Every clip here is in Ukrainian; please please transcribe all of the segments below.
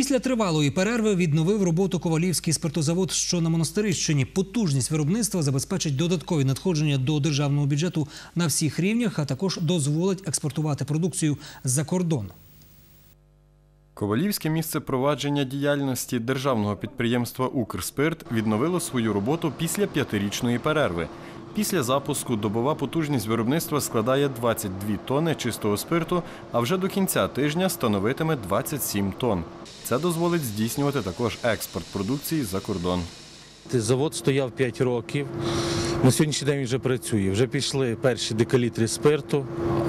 Після тривалої перерви відновив роботу Ковалівський спиртозавод, що на Монастирищині. Потужність виробництва забезпечить додаткові надходження до державного бюджету на всіх рівнях, а також дозволить експортувати продукцію за кордон. Ковалівське місце провадження діяльності державного підприємства «Укрспирт» відновило свою роботу після 5-річної перерви. Після запуску добова потужність виробництва складає 22 тонни чистого спирту, а вже до кінця тижня становитиме 27 тонн. Це дозволить здійснювати також експорт продукції за кордон. Завод стояв 5 років, на сьогоднішній день він вже працює. Вже пішли перші декалітри спирту.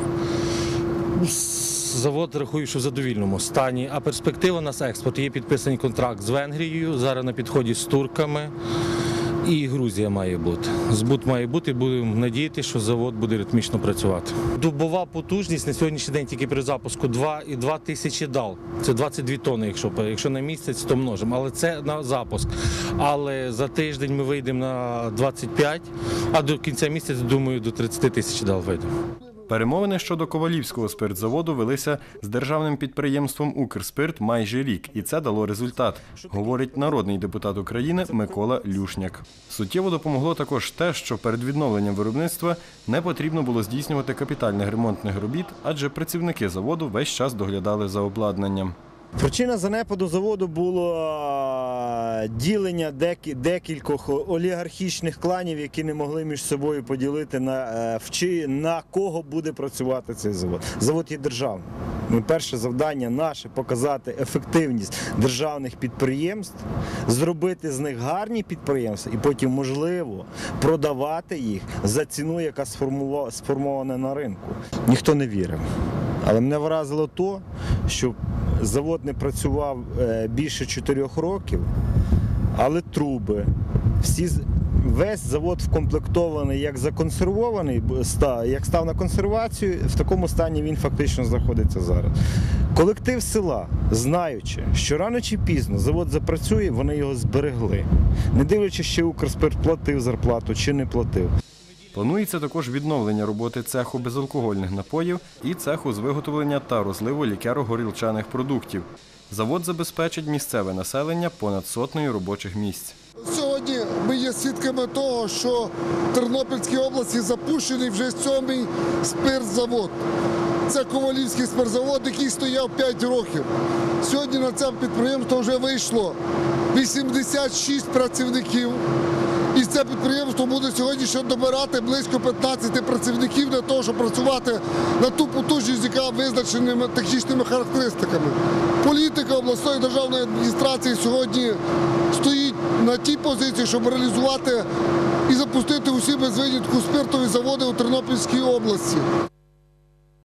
Завод, рахую, що в задовільному стані, а перспектива у нас експорт. Є підписаний контракт з Венгрією, зараз на підході з турками. І Грузія має бути. Збут має бути, будемо надіятися, що завод буде ритмічно працювати. Добова потужність на сьогоднішній день тільки при запуску 2,2 тисячі дал. Це 22 тонни, якщо на місяць, то множимо. Але це на запуск. Але за тиждень ми вийдемо на 25, а до кінця місяця, думаю, до 30 тисяч дал вийдемо. Перемовини щодо Ковалівського спиртзаводу велися з державним підприємством «Укрспирт» майже рік, і це дало результат, говорить народний депутат України Микола Люшняк. Суттєво допомогло також те, що перед відновленням виробництва не потрібно було здійснювати капітальних ремонтних робіт, адже працівники заводу весь час доглядали за обладнанням. Причина занепаду заводу було ділення декількох олігархічних кланів, які не могли між собою поділити на кого буде працювати цей завод. Завод є державний. Перше завдання наше – показати ефективність державних підприємств, зробити з них гарні підприємства і потім, можливо, продавати їх за ціну, яка сформована на ринку. Ніхто не вірив. Але мене вразило те, що завод не працював більше 4 років, але труби, весь завод вкомплектований як законсервований, як став на консервацію, в такому стані він фактично знаходиться зараз. Колектив села, знаючи, що рано чи пізно завод запрацює, вони його зберегли. Не дивлячись, чи «Укрспирт» платив зарплату чи не платив. Планується також відновлення роботи цеху безалкогольних напоїв і цеху з виготовлення та розливу лікеро-горілчаних продуктів. Завод забезпечить місцеве населення понад 100 робочих місць. Сьогодні ми є свідками того, що в Тернопільській області запущений вже 7-й спиртзавод. Це Ковалівський спиртзавод, який стояв 5 років. Сьогодні на це підприємство вже вийшло 86 працівників. І це підприємство буде сьогодні ще добирати близько 15 працівників для того, щоб працювати на ту потужність, яка визначена технічними характеристиками. Політика обласної державної адміністрації сьогодні стоїть на тій позиції, щоб реалізувати і запустити усі без винятку спиртові заводи у Тернопільській області.